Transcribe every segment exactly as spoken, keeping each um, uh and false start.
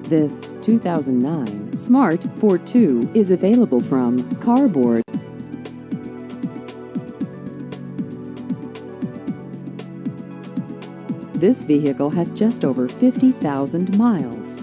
This two thousand nine Smart Fortwo is available from Carboard. This vehicle has just over fifty thousand miles.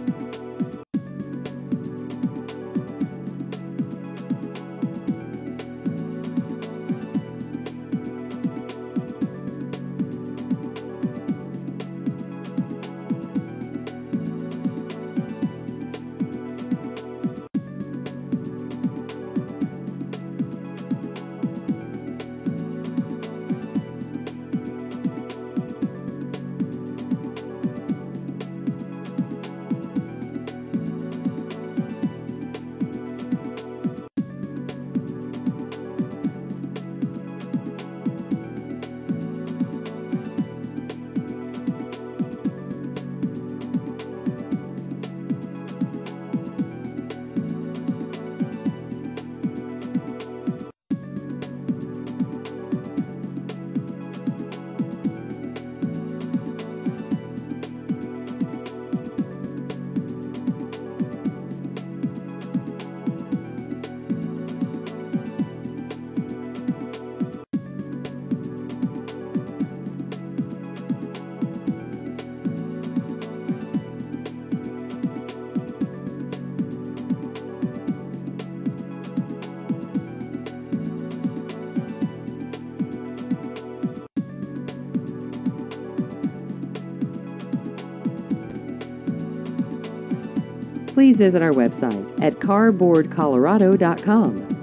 Please visit our website at carboard colorado dot com.